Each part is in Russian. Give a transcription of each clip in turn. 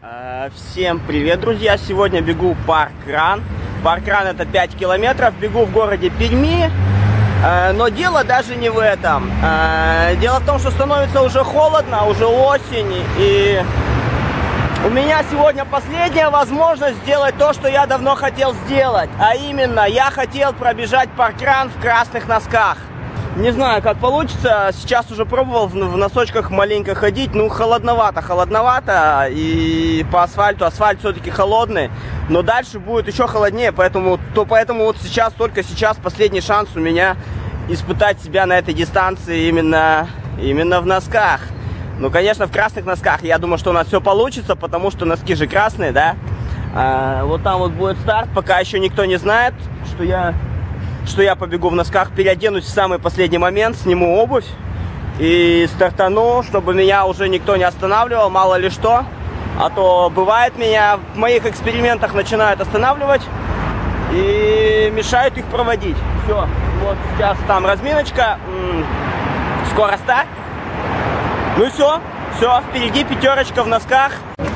Всем привет, друзья! Сегодня бегу паркран. Паркран это 5 километров. Бегу в городе Перми. Но дело даже не в этом. Дело в том, что становится уже холодно, уже осень. И у меня сегодня последняя возможность сделать то, что я давно хотел сделать. А именно, я хотел пробежать паркран в красных носках. Не знаю, как получится. Сейчас уже пробовал в носочках маленько ходить. Ну, холодновато. И по асфальту. Асфальт все-таки холодный. Но дальше будет еще холоднее. Поэтому вот сейчас, только сейчас последний шанс у меня испытать себя на этой дистанции именно в носках. Ну, конечно, в красных носках. Я думаю, что у нас все получится, потому что носки же красные, да? Вот там вот будет старт. Пока еще никто не знает, что я побегу в носках, переоденусь в самый последний момент, сниму обувь и стартану, чтобы меня уже никто не останавливал, мало ли что. А то бывает, меня в моих экспериментах начинают останавливать и мешают их проводить. Все, вот сейчас там разминочка, скоро старт. Ну и все, впереди пятерочка в носках.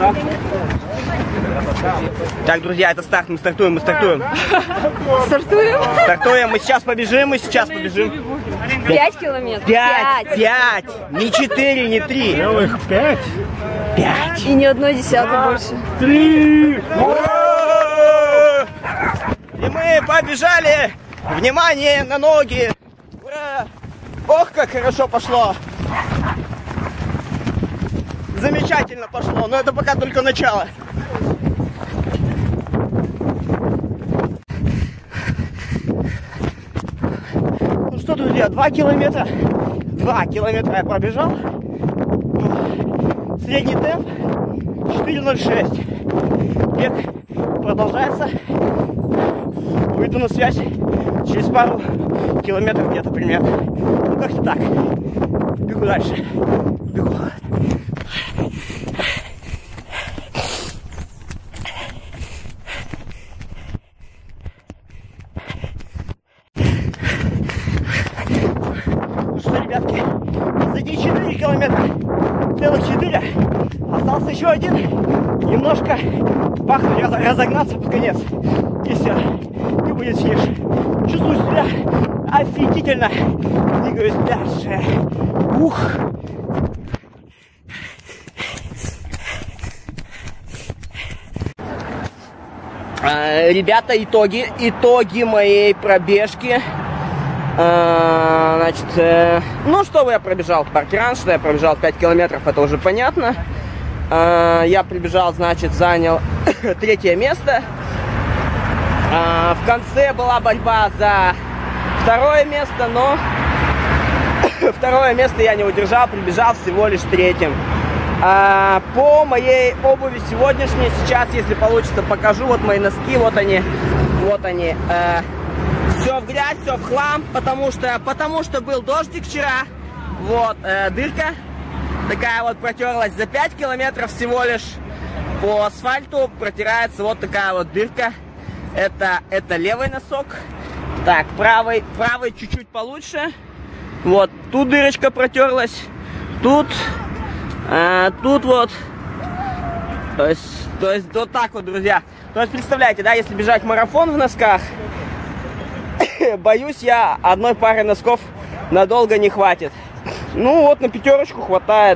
Так, друзья, это старт, мы стартуем. Стартуем? Стартуем, мы сейчас побежим. 5 километров? 5, не 4, не 3. Целых 5? 5. И ни одной десятой больше. 3. И мы побежали. Внимание на ноги. Ура! Ох, как хорошо пошло. Замечательно пошло, но это пока только начало. Ну что, друзья, 2 километра я пробежал. Средний темп 4:06. Бег продолжается. Выйду на связь через пару километров где-то примерно. Ну как-то так. Бегу дальше. Бегу. Ребятки, позади 4 километра, целых 4, остался еще один, немножко пахнет разогнаться под конец, и все, и будет финиш. Чувствую себя офигительно, двигаюсь дальше. Ух! Ребята, итоги моей пробежки. Значит, ну что я пробежал паркран, что я пробежал 5 километров, это уже понятно. Я прибежал, значит, занял 3-е место. В конце была борьба за 2-е место, но 2-е место я не удержал, прибежал всего лишь 3-м. По моей обуви сегодняшней, сейчас, если получится, покажу. Вот мои носки, вот они. Все в грязь, все в хлам, потому что был дождик вчера. Вот, дырка такая вот протерлась. За 5 километров всего лишь по асфальту протирается вот такая вот дырка. Это левый носок. Так, правый чуть-чуть получше. Вот, тут дырочка протерлась. Тут вот. То есть вот так вот, друзья. То есть представляете, да, если бежать марафон в носках, боюсь, я одной пары носков надолго не хватит. Ну вот на 5-ку хватает.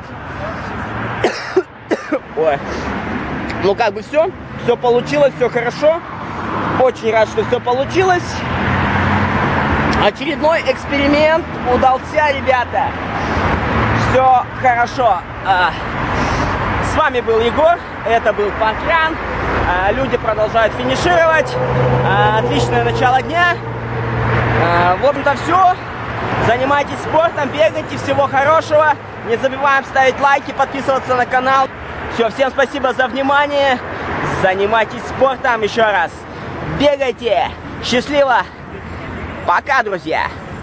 Ой. Ну как бы все получилось, все хорошо. Очень рад, что все получилось. Очередной эксперимент удался, ребята. Все хорошо. С вами был Егор, это был паркран. Люди продолжают финишировать. Отличное начало дня. В общем-то все. Занимайтесь спортом, бегайте, всего хорошего. Не забываем ставить лайки, подписываться на канал. Все, всем спасибо за внимание. Занимайтесь спортом еще раз. Бегайте. Счастливо. Пока, друзья.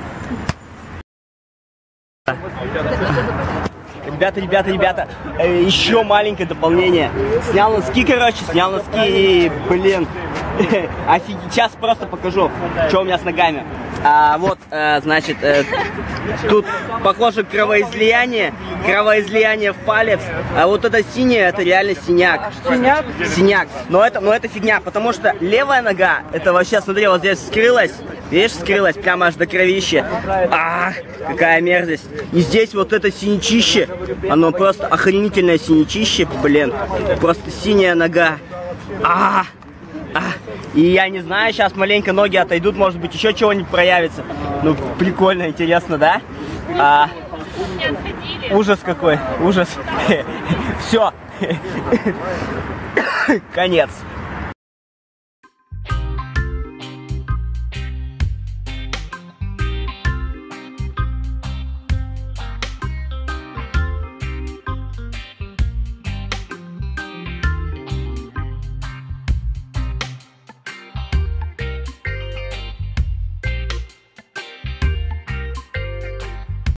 Ребята, еще маленькое дополнение. Снял носки, и, блин, офигеть, сейчас просто покажу, что у меня с ногами. Вот, значит, тут похоже кровоизлияние в палец. А вот это синее, это реально синяк. Синяк? Синяк. Но это фигня, потому что левая нога, это вообще, смотри, вот здесь вскрылась. Видишь, вскрылась прямо аж до кровища. Какая мерзость. И здесь вот это синячище. Оно просто охренительное синячище, блин. Просто синяя нога. И я не знаю, сейчас маленько ноги отойдут, может быть, еще чего-нибудь проявится. Ну, прикольно, интересно, да? Ужас какой, ужас. Все. Конец.